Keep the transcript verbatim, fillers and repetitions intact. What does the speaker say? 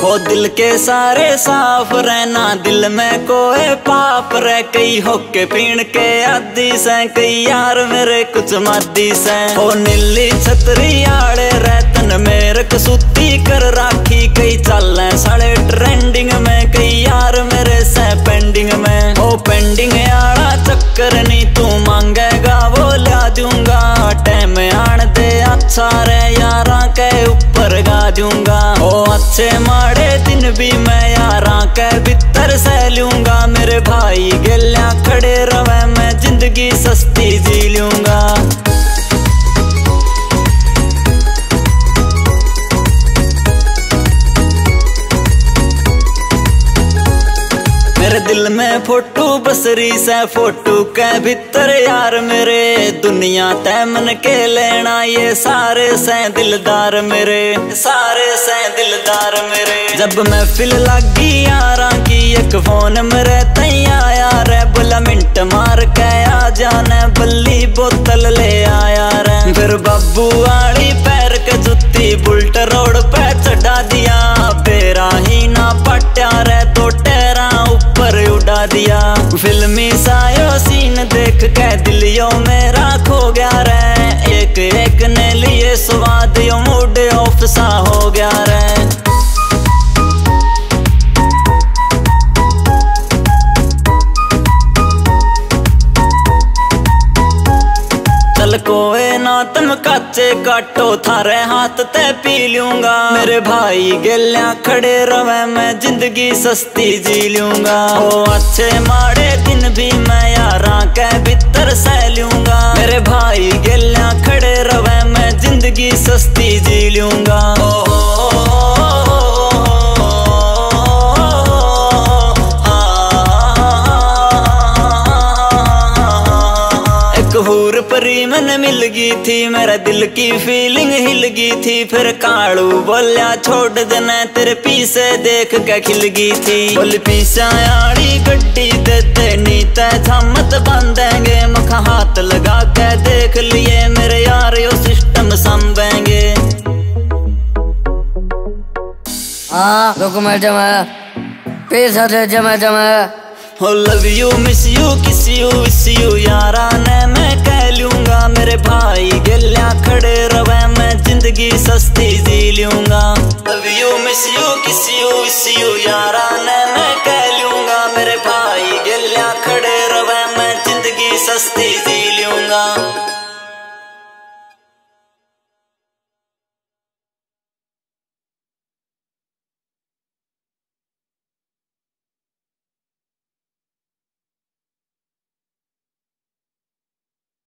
हो दिल के सारे साफ रहना, दिल में कोई पाप रह। कई होके पीण के आदि से, कई यार मेरे कुछ मादी से। हो नीली छतरी आड़े रहतन मेरे कसूती कर राखी। कई चाले साढ़े ट्रेंडिंग में, कई यार मेरे से पेंडिंग में। हो पेंडिंग आड़ा चक्कर नहीं तू मांगेगा वो ला दूंगा। टाइम आन दे अच्छा रे यारा के ऊपर गा दूंगा। ओ अच्छे माड़े दिन भी मैं यारा के भीतर सह लूंगा। मेरे भाई गलिया खड़े रवे मैं जिंदगी सस्ती जी लूंगा। मेरे दिल में फोटो बसरी से, फोटो के भीतर यार मेरे। दुनिया तैमन के लेना ये सारे से दिलदार मेरे, सारे से दिलदार मेरे। जब मैं फिल लगी यारा की एक फोन मेरे तैया यार। बोला मिंट मार के आ जाने, बल्ली बोतल ले आया रे। फिर बब्बू आड़ी पैर के जुत्ती बुलट रोड पे चढ़ा दिया। बेरा ही ना पट्या रे तो टेरा ऊपर उड़ा दिया। फिल्मी सायो सीन देख के दिलियो मेरा खो गया रे। एक एक ने लिए स्वाद यो मूड ऑफ सा हो गया रे। चल कोए ना तुम कच्चे काटो, थारे हाथ ते पी लूंगा। मेरे भाई गलिया खड़े रवे मैं जिंदगी सस्ती जी लूंगा। ओ अच्छे माड़े दिन भी मैं यारा के भीतर सह लूंगा। मेरे भाई गलिया खड़े रवे मैं जिंदगी सस्ती जी लूंगा। ओ हूर परी मन मिल गई थी, मेरा दिल की फीलिंग हिल गई थी। फिर कालू बोलिया छोड़ देना तेरे पीछे देख के खिल गई थी। बोल पीछे आड़ी गड्डी दे देनी तय थमत बांधेंगे। मखा हाथ लगा के देख लिए मेरे यार यो सिस्टम संभेंगे। हाँ डॉक्यूमेंट जमा पैसा दे जमा जमा। हो love you miss you kiss you wish you यारा ने मैं कह लूंगा। मेरे भाई गलिया खड़े रवे मैं जिंदगी सस्ती जी लूंगा। Love you miss you kiss you wish you यारा ने मैं कह लूंगा। मेरे भाई गलिया खड़े रवे मैं जिंदगी सस्ती